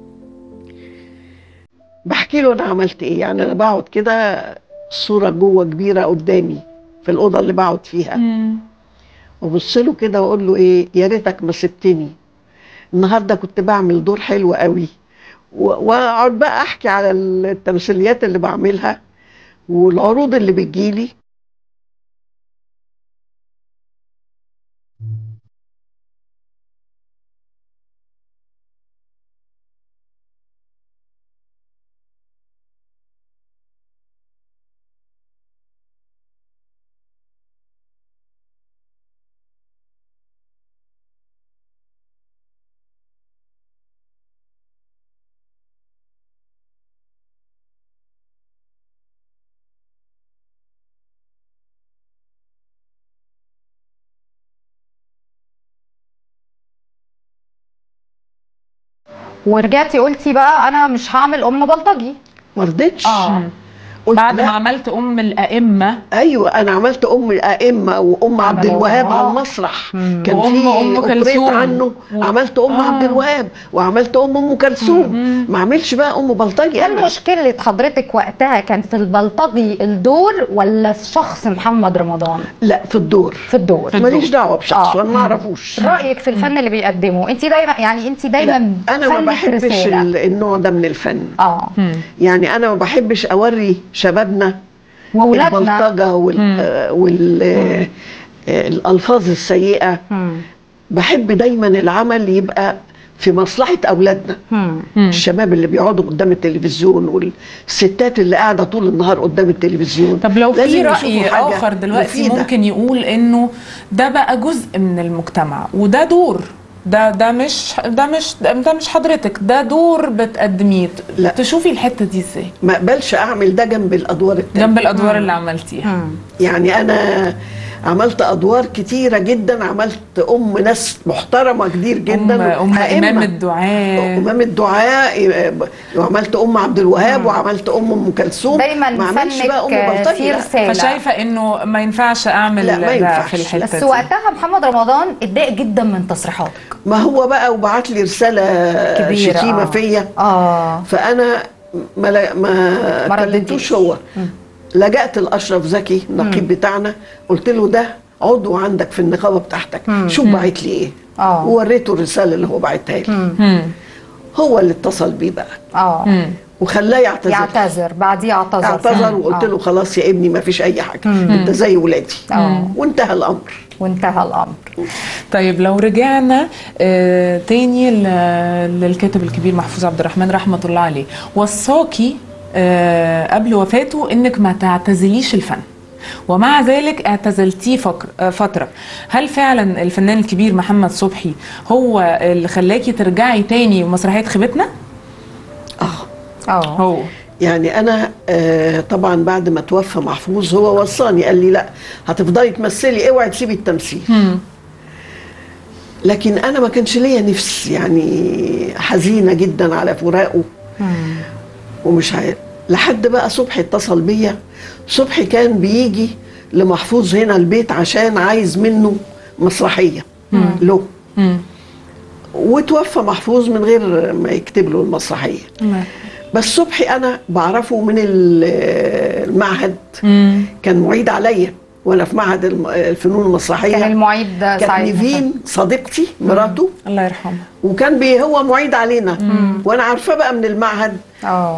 S3: بحكي له انا عملت ايه. يعني انا بقعد كده صوره جوه كبيره قدامي في الاوضه اللي بقعد فيها، وابص له كده واقول له ايه يا ريتك ما سبتني. النهارده كنت بعمل دور حلو قوي. واقعد بقى احكي على التمثيليات اللي بعملها والعروض اللي بتجيلي.
S4: ورجعتي قلتي بقى انا مش هعمل ام بلطجي.
S3: ما رضيتش.
S4: اه
S2: بعد ما عملت ام الائمه.
S3: ايوه انا عملت ام الائمه وام عبد الوهاب على المسرح. كان
S2: وأم
S3: في
S2: أم كلثوم.
S3: عنه.
S2: و...
S3: عملت ام
S2: آه.
S3: عبد الوهاب وعملت ام ام كلثوم. ما عملش بقى ام بلطجي.
S4: كان مشكله حضرتك وقتها كان في البلطجي الدور ولا في شخص محمد رمضان؟
S3: لا في الدور.
S4: في الدور.
S3: ماليش دعوه بشخص.
S4: آه.
S3: وانا ما اعرفوش.
S4: رايك في الفن اللي بيقدمه انت دايما، يعني انت دايما
S3: انا ما
S4: فنك
S3: بحبش
S4: رسالة.
S3: ال- النوع ده من الفن.
S4: اه
S3: يعني انا ما بحبش اوري شبابنا
S4: واولادنا
S3: البلطجه وال, آه وال آه الالفاظ السيئه.
S4: مم.
S3: بحب دايما العمل يبقى في مصلحه اولادنا.
S4: مم.
S3: الشباب اللي بيقعدوا قدام التلفزيون والستات اللي قاعده طول النهار قدام التلفزيون.
S2: طب لو في
S3: لازم
S2: رأي
S3: يشوفوا حاجة
S2: آخر دلوقتي
S3: مفيدة.
S2: ممكن يقول إنه ده بقى جزء من المجتمع وده دور، ده ده مش ده مش ده مش حضرتك، ده دور بتقدميه.
S3: لا.
S2: تشوفي الحتة دي ازاي؟
S3: ما اقبلش اعمل ده جنب الادوار التانية.
S2: جنب الأدوار اللي عملتيها.
S3: يعني انا عملت ادوار كتيره جدا. عملت ام ناس محترمه كتير جدا.
S2: أم, أم إمام الدعاء.
S3: امام الدعاء. وعملت ام عبد الوهاب وعملت ام ام كلثوم.
S4: دايما
S3: ما عملش
S4: فنك
S3: بقى ام بلطجي.
S4: فيه
S3: لا.
S4: رسالة.
S2: فشايفة إنه ما ينفعش أعمل
S3: لا، ما
S2: ده
S3: ينفعش.
S2: في الحتة
S4: بس
S2: دي.
S4: وقتها محمد رمضان اتضايق جدا من تصريحاتك.
S3: ما هو بقى وبعت لي رساله
S4: كبيرة.
S3: شتيمه
S4: آه.
S3: فيا.
S4: اه
S3: فانا ما لا- ما
S4: ما
S3: كلمتوش
S4: ردتيش.
S3: هو. لجأت لاشرف زكي النقيب بتاعنا. قلت له ده عضو عندك في النقابه بتاعتك. شوف بعت لي ايه.
S4: اه
S3: ووريته الرساله اللي هو بعتها لي.
S2: مم.
S3: هو اللي اتصل بيه بقى
S4: اه
S2: مم.
S3: وخلاه يعتذر.
S4: يعتذر بعديه اعتذر
S3: اعتذر وقلت له خلاص يا ابني ما فيش اي حاجه. انت زي ولادي.
S4: آه.
S3: وانتهى الامر.
S4: وانتهى الامر.
S2: طيب لو رجعنا آه تاني ل- للكاتب الكبير محفوظ عبد الرحمن رحمة الله عليه، وصاكي آه قبل وفاته انك ما تعتزليش الفن، ومع ذلك اعتزلتيه فكر آه فترة. هل فعلا الفنان الكبير محمد صبحي هو اللي خلاكي ترجعي تاني مسرحية خيبتنا؟
S4: اه
S2: هو
S3: يعني انا آه طبعا بعد ما توفى محفوظ هو وصاني قال لي لا هتفضلي تمثلي، اوعي تسيبي التمثيل.
S2: مم.
S3: لكن انا ما كانش ليا نفس، يعني حزينه جدا على فراقه. ومش عارف لحد بقى صبحي اتصل بيا. صبحي كان بيجي لمحفوظ هنا البيت عشان عايز منه مسرحيه له.
S2: مم.
S3: وتوفى محفوظ من غير ما يكتب له المسرحيه.
S2: مم.
S3: بس صبحي انا بعرفه من ال- المعهد.
S2: مم.
S3: كان معيد عليا وانا في معهد الم- الفنون المسرحيه.
S4: كان المعيد
S3: كانت
S4: سعيد
S3: نيفين صديقتي مراته،
S2: الله يرحمه.
S3: وكان بي هو معيد علينا. وانا عارفاه بقى من المعهد،
S4: اه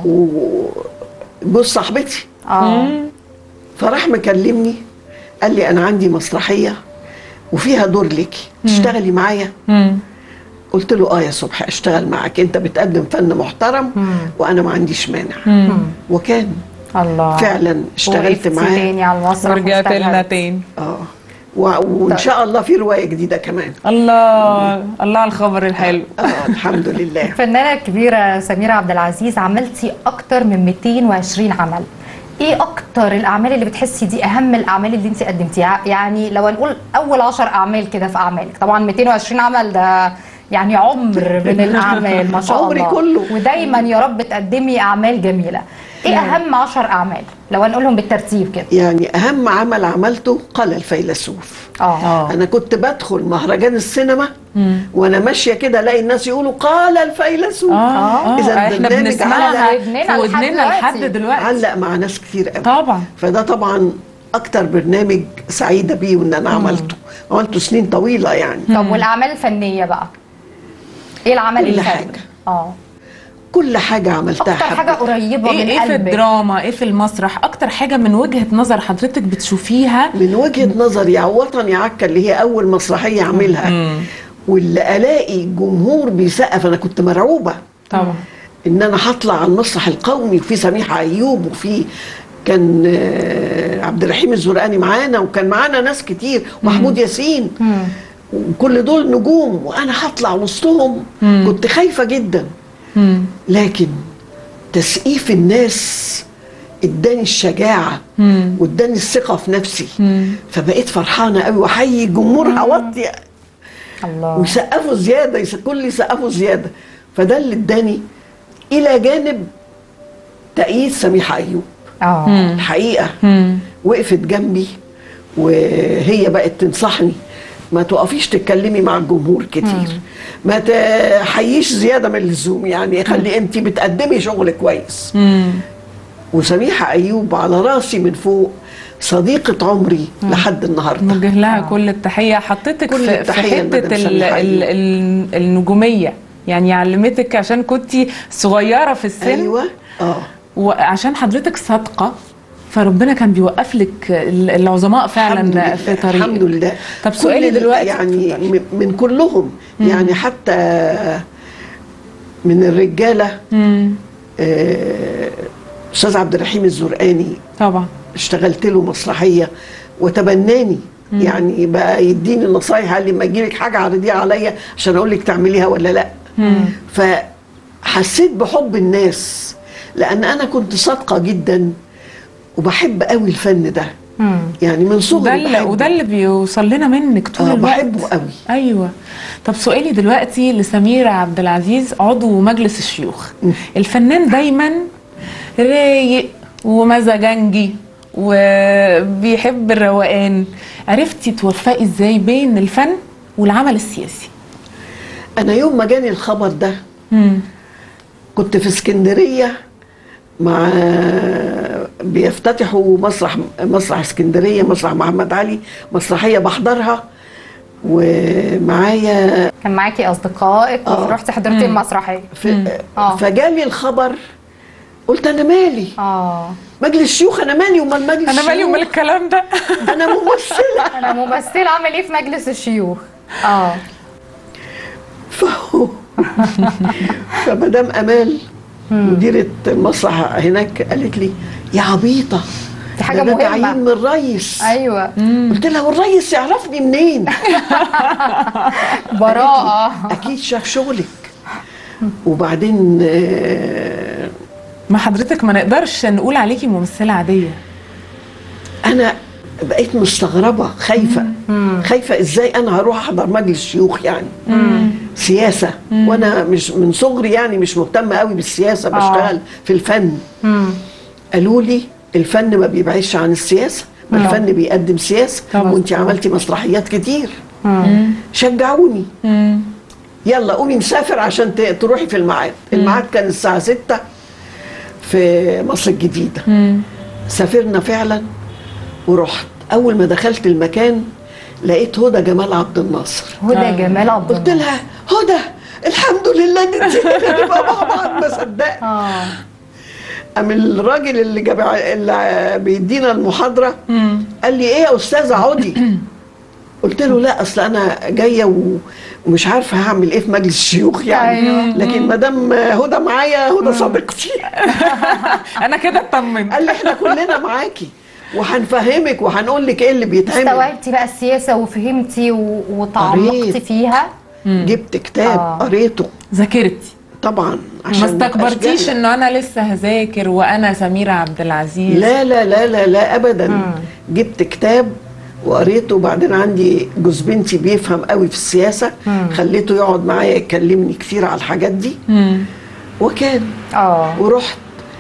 S3: وجوز صاحبتي.
S4: اه
S3: فراح مكلمني قال لي انا عندي مسرحيه وفيها دور ليكي، تشتغلي معايا؟
S2: مم.
S3: قلت له اه يا صبحي اشتغل معاك، انت بتقدم فن محترم وانا ما عنديش مانع.
S2: مم.
S3: وكان
S4: الله
S3: فعلا اشتغلت
S4: وقفتي
S3: معاه.
S4: تاني على المسرح
S2: ورجعت لنا
S4: واشتغلت.
S2: تاني.
S3: اه و- وان شاء الله في روايه جديده كمان.
S2: الله الله على الخبر الحلو.
S3: اه الحمد لله.
S4: الفنانة الكبيرة سميرة عبد العزيز، عملتي أكتر من مئتين وعشرين عمل. إيه أكتر الأعمال اللي بتحسي دي أهم الأعمال اللي أنت قدمتيها؟ يعني لو نقول أول عشر أعمال كده في أعمالك، طبعا مئتين وعشرين عمل ده يعني عمر من الأعمال ما شاء
S3: عمري
S4: الله.
S3: كله.
S4: ودايما يا رب تقدمي أعمال جميلة. إيه أهم عشر أعمال لو هنقولهم بالترتيب كده؟
S3: يعني اهم عمل عملته قال الفيلسوف.
S4: آه
S3: انا كنت بدخل مهرجان السينما وانا ماشيه كده الاقي الناس يقولوا قال الفيلسوف.
S2: اه
S3: إذا
S2: احنا
S3: البرنامج
S2: بنسمعها
S4: علق ودننا
S2: في ودننا
S4: لحد
S2: لحد
S4: دلوقتي.
S2: دلوقتي.
S3: علق مع ناس كتير قوي.
S2: طبعا.
S3: فده طبعا اكتر برنامج سعيده بيه وان انا عملته عملته سنين طويله يعني.
S4: طب والأعمال الفنية بقى؟ إيه العمل
S3: كل
S4: اللي
S3: حاجة.
S4: فاجئك؟ آه
S3: كل حاجه عملتها
S4: أكتر حاجة
S3: حبيت.
S4: قريبة
S2: ايه
S4: من
S2: ايه في
S4: قلبك؟
S2: الدراما، ايه في المسرح، اكتر حاجه من وجهه نظر حضرتك بتشوفيها؟
S3: من وجهه نظري وطني عكا اللي هي اول مسرحيه اعملها، واللي الاقي جمهور بيسقف. انا كنت مرعوبه
S2: طبعا.
S3: ان انا هطلع على المسرح القومي وفي سميحه ايوب وفي كان آه، عبد الرحيم الزرقاني معانا، وكان معانا ناس كتير، ومحمود ياسين، وكل دول نجوم، وانا هطلع وسطهم. كنت خايفه جدا،
S2: مم.
S3: لكن تسقيف الناس اداني الشجاعه
S2: مم.
S3: واداني الثقه في نفسي.
S2: مم.
S3: فبقيت فرحانه قوي واحيي الجمهور هوطي
S4: الله
S3: ويسقفوا زياده، يس- كل يسقفوا زياده. فده اللي اداني الى جانب تأييد سميحه ايوب.
S4: اه
S3: الحقيقه
S2: مم.
S3: وقفت جنبي وهي بقت تنصحني ما تقفيش تتكلمي مع الجمهور كتير، ما تحييش زياده من اللزوم، يعني خلي انت بتقدمي شغل كويس.
S2: مم.
S3: وسميحه ايوب على راسي من فوق، صديقه عمري لحد النهارده.
S2: نوجه لها كل التحيه. حطيتك
S3: كل
S2: في, في
S3: التحية
S2: حته
S3: لمدام
S2: ال
S3: سميحة
S2: ال
S3: أيوب.
S2: ال النجوميه، يعني علمتك عشان كنتي صغيره في السن.
S3: ايوه اه
S2: وعشان حضرتك صادقه، فربنا كان بيوقف لك ال- العظماء فعلا في طريق.
S3: الحمد لله.
S2: طب سؤالي
S3: كل ال-
S2: دلوقتي،
S3: يعني
S2: اتفضلي.
S3: م- من كلهم، يعني حتى من الرجاله
S2: مم.
S3: آه، استاذ عبد الرحيم الزرقاني
S2: طبعا.
S3: اشتغلت له مسرحيه وتبناني. يعني بقى يديني النصايح، قال لي ما اجيلك حاجه عرضيها عليا عشان اقول لك تعمليها ولا لا. فحسيت بحب الناس لان انا كنت صادقه جدا وبحب قوي الفن ده. يعني من
S2: وده
S3: صغري
S2: اللي
S3: بحبه.
S2: وده اللي بيوصل لنا منك طول
S3: آه،
S2: الوقت.
S3: بحبه قوي.
S2: ايوه. طب سؤالي دلوقتي لسميرة عبد العزيز، عضو مجلس الشيوخ. الفنان دايما رايق ومزاجنجي وبيحب الروقان، عرفتي توفقي ازاي بين الفن والعمل السياسي؟
S3: انا يوم ما جاني الخبر ده
S2: مم.
S3: كنت في اسكندريه مع بيفتتحوا مسرح مسرح اسكندريه، مسرح محمد علي، مسرحيه بحضرها ومعايا
S4: كان معاكي اصدقائك
S3: آه.
S4: ورحتي حضرتي المسرحيه؟
S3: في
S4: آه.
S3: فجالي الخبر، قلت انا مالي
S4: اه
S3: مجلس شيوخ، انا مالي ومال مجلس
S2: انا مالي
S3: شيوخ؟
S2: ومال الكلام ده.
S3: انا ممثله.
S4: انا ممثله اعمل ايه في مجلس الشيوخ؟ اه
S3: فهو فمدام امال مديره المسرح هناك قالت لي يا عبيطه
S4: دي حاجه
S3: ده
S4: مهمه.
S3: تعيين من الريس.
S4: ايوه
S3: قلت لها والريس يعرفني منين؟
S4: براءه.
S3: اكيد شاف شغلك. وبعدين آه،
S2: ما حضرتك ما نقدرش نقول عليكي ممثله عاديه.
S3: انا بقيت مستغربه خايفه مم. خايفه ازاي انا هروح احضر مجلس شيوخ يعني مم. سياسه مم. وانا مش من صغري يعني مش مهتمه قوي بالسياسه، بشتغل آه. في الفن. مم. قالوا لي الفن ما بيبعدش عن السياسه، ما الفن بيقدم سياسه، وانت عملتي مسرحيات كتير. مم. شجعوني. مم. يلا قومي مسافر عشان تروحي في الميعاد. الميعاد كان الساعه ستة في مصر الجديده. مم. سافرنا فعلا ورحت. اول ما دخلت المكان لقيت هدى جمال عبد الناصر.
S4: هدى آه. جمال عبد الناصر.
S3: قلت لها هدى الحمد لله ان انت هنبقى مع بعض. ما صدقت. اه قام الراجل اللي جاب اللي بيدينا المحاضره مم. قال لي ايه يا استاذه عودي؟ قلت له لا اصل انا جايه ومش عارفه هعمل ايه في مجلس الشيوخ يعني. أيوة. لكن ما دام هدى معايا، هدى صديقتي.
S2: انا كده اطمنت.
S3: قال لي احنا كلنا معاكي وهنفهمك وهنقول لك ايه اللي بيتعمل.
S4: استوعبتي بقى السياسه وفهمتي وتعمقتي فيها.
S3: مم. جبت كتاب آه. قريته.
S2: ذاكرتي
S3: طبعا
S2: عشان ما استكبرتيش انه انا لسه هذاكر وانا سميرة عبد العزيز؟
S3: لا لا لا لا لا ابدا. مم. جبت كتاب وقريته، وبعدين عندي جوز بنتي بيفهم قوي في السياسه. مم. خليته يقعد معايا يكلمني كتير على الحاجات دي. مم. وكان اه ورحت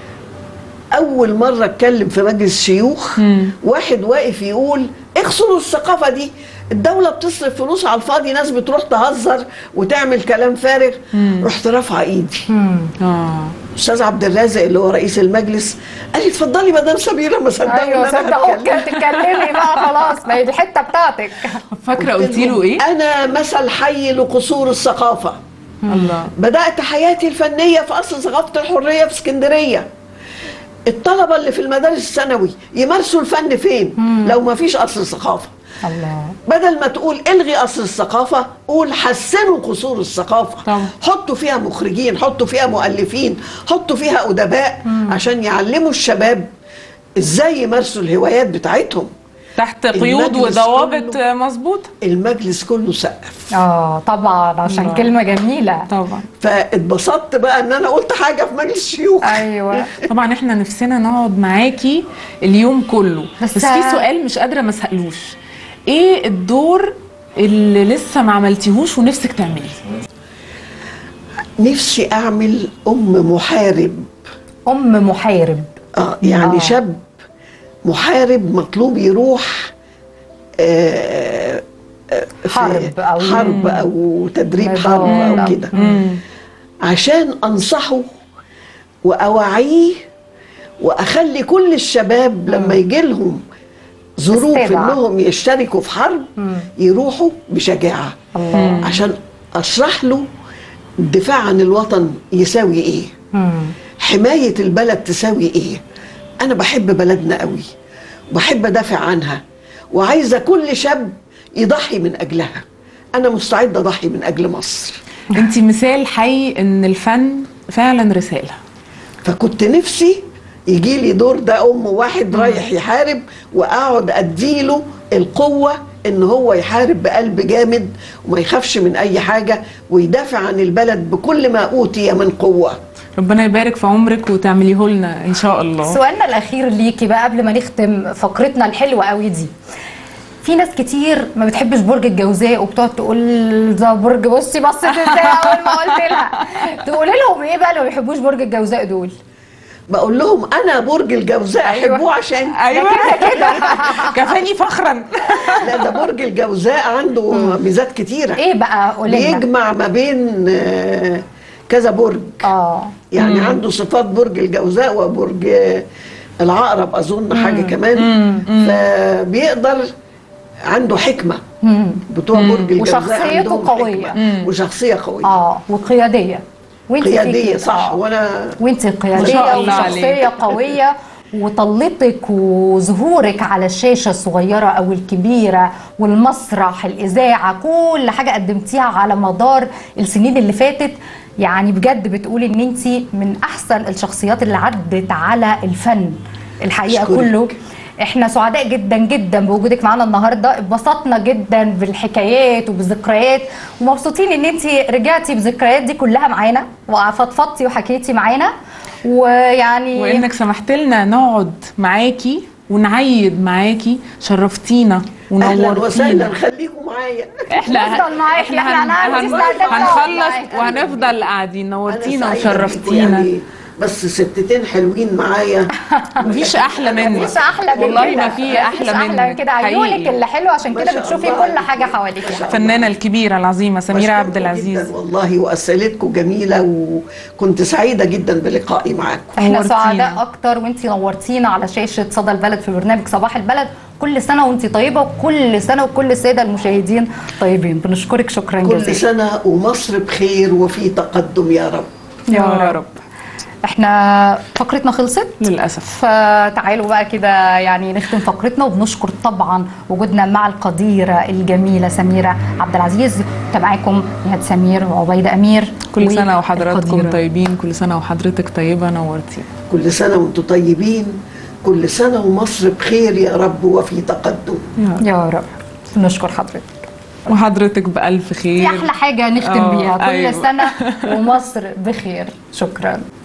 S3: اول مره اتكلم في مجلس شيوخ. مم. واحد واقف يقول اخسروا الثقافه دي، الدوله بتصرف فلوس على الفاضي، ناس بتروح تهزر وتعمل كلام فارغ. مم. رحت رافعه ايدي. اه استاذ عبد الرازق اللي هو رئيس المجلس قال لي اتفضلي مدام سميره. ما صدقت.
S4: ايوه صدقوا تتكلمي بقى خلاص، ما هي دي الحته بتاعتك.
S2: فاكره قلتي له ايه؟
S3: انا مثل حي لقصور الثقافه. الله. بدات حياتي الفنيه في اصل ثقافه الحريه في اسكندريه. الطلبه اللي في المدارس الثانوي يمارسوا الفن فين؟ مم. لو ما فيش اصل ثقافه. الله. بدل ما تقول الغي اصل الثقافه، قول حسنوا قصور الثقافه. طبعا. حطوا فيها مخرجين، حطوا فيها مؤلفين، حطوا فيها ادباء. مم. عشان يعلموا الشباب ازاي يمارسوا الهوايات بتاعتهم
S2: تحت قيود وضوابط مظبوطه.
S3: المجلس كله سقف.
S4: اه طبعا عشان الله. كلمه جميله
S2: طبعا.
S3: فاتبسطت بقى ان انا قلت حاجه في مجلس الشيوخ.
S4: ايوه
S2: طبعا احنا نفسنا نقعد معاكي اليوم كله، بس, بس في سؤال مش قادره ما اسالوش. ايه الدور اللي لسه ما عملتيهوش ونفسك تعمليه؟
S3: نفسي اعمل ام محارب.
S4: ام محارب
S3: اه يعني آه. شاب محارب مطلوب يروح آه
S4: حرب او
S3: حرب او تدريب حرب او كده، عشان انصحه واوعيه واخلي كل الشباب لما يجي لهم ظروف انهم يشتركوا في حرب يروحوا بشجاعه. الله. عشان اشرح له الدفاع عن الوطن يساوي ايه، حمايه البلد تساوي ايه. انا بحب بلدنا قوي وبحب ادافع عنها، وعايزه كل شاب يضحي من اجلها. انا مستعده اضحي من اجل مصر.
S2: انت مثال حي ان الفن فعلا رساله.
S3: فكنت نفسي يجي لي دور ده ام واحد رايح يحارب، واقعد اديله القوه ان هو يحارب بقلب جامد وما يخافش من اي حاجه، ويدافع عن البلد بكل ما اوتي من قوه.
S2: ربنا يبارك في عمرك وتعمليه لنا ان شاء الله.
S4: سؤالنا الاخير ليكي بقى قبل ما نختم فقرتنا الحلوه قوي دي. في ناس كتير ما بتحبش برج الجوزاء وبتقعد تقول ده برج، بصي بصت ازاي اول ما قلت لها. تقولي لهم ايه بقى لو ما بيحبوش برج الجوزاء دول؟
S3: بقول لهم انا برج الجوزاء. أيوة. احبوه عشان
S2: ايوه كده كده كفاني فخرا.
S3: لا ده برج الجوزاء عنده ميزات كتيره.
S4: ايه بقى قولي لنا؟
S3: بيجمع ما بين كذا برج. اه يعني مم. عنده صفات برج الجوزاء وبرج العقرب اظن مم. حاجه كمان. مم. فبيقدر عنده حكمه. مم. بتوع برج الجوزاء
S4: وشخصيته قويه.
S3: وشخصيه قويه
S4: اه وقياديه.
S3: وانت قياديه صح. وانا
S4: وانت قياديه وشخصيه قويه، وطلتك وظهورك على الشاشه الصغيره او الكبيره والمسرح الاذاعه، كل حاجه قدمتيها على مدار السنين اللي فاتت. يعني بجد بتقولي ان انت من احسن الشخصيات اللي عدت على الفن الحقيقه شكرك. كله. احنا سعداء جدا جدا بوجودك معانا النهارده، اتبسطنا جدا بالحكايات وبالذكريات، ومبسوطين ان انت رجعتي بالذكريات دي كلها معانا وفضفضتي وحكيتي معانا، ويعني
S2: وانك سمحت لنا نقعد معاكي ونعيد معاكي. شرفتينا
S3: اهلا وسهلا،
S2: ونورتينا.
S3: خليكم معايا.
S2: احنا
S4: نفضل معاكي، احنا
S2: هن-
S4: هنعمل
S2: هن-
S4: استعداد نقعد
S2: هنخلص
S4: معاكي.
S2: وهنفضل قاعدين. نورتينا
S3: أنا سعيدة بيكوا
S2: وشرفتينا.
S3: يعني، بس ستتين حلوين معايا.
S2: مفيش احلى منك،
S4: مفيش احلى من
S2: والله
S4: كده.
S2: ما في احلى
S4: مفيش احلى من
S2: منك
S4: كده، عيونك
S2: حقيقي.
S4: اللي حلوه عشان
S3: ما
S4: كده
S3: شاء
S4: بتشوفي
S3: الله.
S4: كل حاجه حواليك.
S2: الفنانه الكبيره العظيمه سميره عبد
S3: بشكركم
S2: العزيز.
S3: جدا والله، واسئلتكم جميله، وكنت سعيده جدا بلقائي معاكم.
S4: احنا
S2: نورتينا.
S4: سعداء اكتر، وانتي نورتينا على شاشه صدى البلد في برنامج صباح البلد. كل سنه وانتي طيبه، وكل سنه وكل الساده المشاهدين طيبين. بنشكرك شكرا
S3: كل
S4: جزيلا.
S3: سنه ومصر بخير وفي تقدم يا رب.
S2: يا رب.
S4: احنا فقرتنا خلصت
S2: للاسف.
S4: فتعالوا بقى كده يعني نختم فقرتنا، وبنشكر طبعا وجودنا مع القديره الجميله سميره عبد العزيز. كنت معاكم نهاد سمير وعبيده امير.
S2: كل سنه وحضراتكم
S4: والقديرة.
S2: طيبين، كل سنه وحضرتك طيبه، نورتينا.
S3: كل سنه وانتم طيبين، كل سنه ومصر بخير يا رب وفي تقدم.
S4: يا رب. نشكر حضرتك،
S2: وحضرتك بألف خير.
S4: دي احلى حاجه نختم
S2: آه،
S4: بيها. كل
S2: أيوة.
S4: سنه ومصر بخير. شكرا.